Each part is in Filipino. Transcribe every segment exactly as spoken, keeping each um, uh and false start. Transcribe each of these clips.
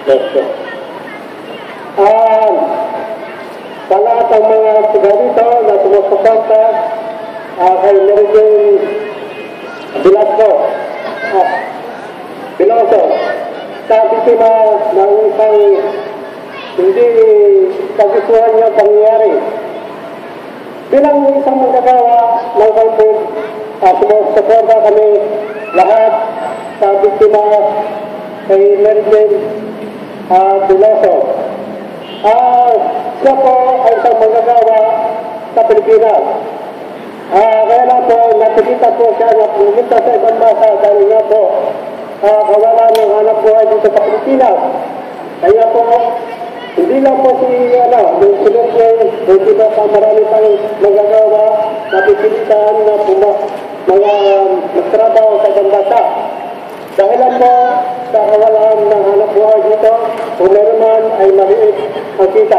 Veloso. Ah, sa lahat ng mga sigaw dito na sumusuporta uh, kay Meridian Veloso, ah, Veloso, sa biktima ng isang hindi kagustuhan niya pangyayari. Bilang isang manggagawa ng Comfoods, uh, sumusuporta kami lahat sa biktima kay Meridian uh, Veloso. Uh, siya po ay isang manggagawa sa Pilipinas. Uh, kaya lang po, napilita po siya na pumunta sa ibang bansa dahil nga po uh, kawalan ng hanap buhay dito sa Pilipinas. Kaya po, hindi lang po si, ano, yung sunod niya, hindi ba pa marami pang manggagawa na pipilitan na puma, mga magtrabaho sa ibang bansa. Dahil lang po sa kawalan ng hanap buhay dito, kung meron man ay maliit ang kita.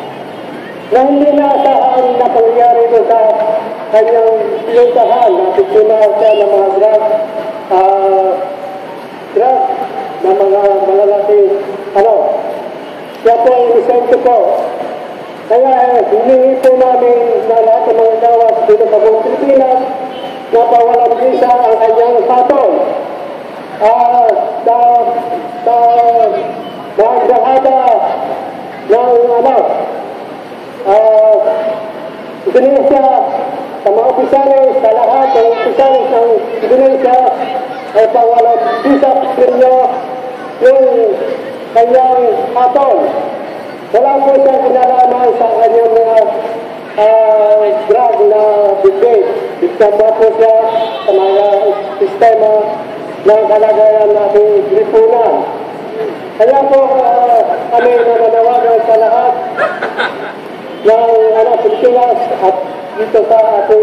Na hindi naasahan na pangyayari doon sa kanyang pinuntahan na biktima siya ng mga drug, uh, drug na mga malalaking, ano, siya po ang inisente po. Kaya eh, hinihingi po namin na lahat ng mga gawas dito sa buong Pilipinas na pawalang visa ang kanyang patol. Ah, sa sa magbahada ng ano ah Indonesia, sa mga opisyalis, sa lahat ng opisyalis ng Indonesia ay pawalang visa ninyo yung kanyang atol. Wala po siya kinalaman sa kanyang mga uh, drug na bigay. Bigyan po siya sa mga sistema ng kalagayan nating lipunan. Kaya po uh, kami nananawagan sa lahat ng ano, Pilipinas at dito sa ating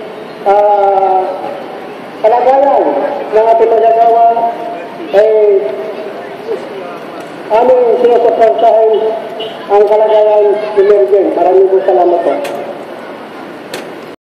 uh, kalagayan ng ating magagawa ay aming sinusuportahin ang kalagayan ni Meridian. Maraming salamat po.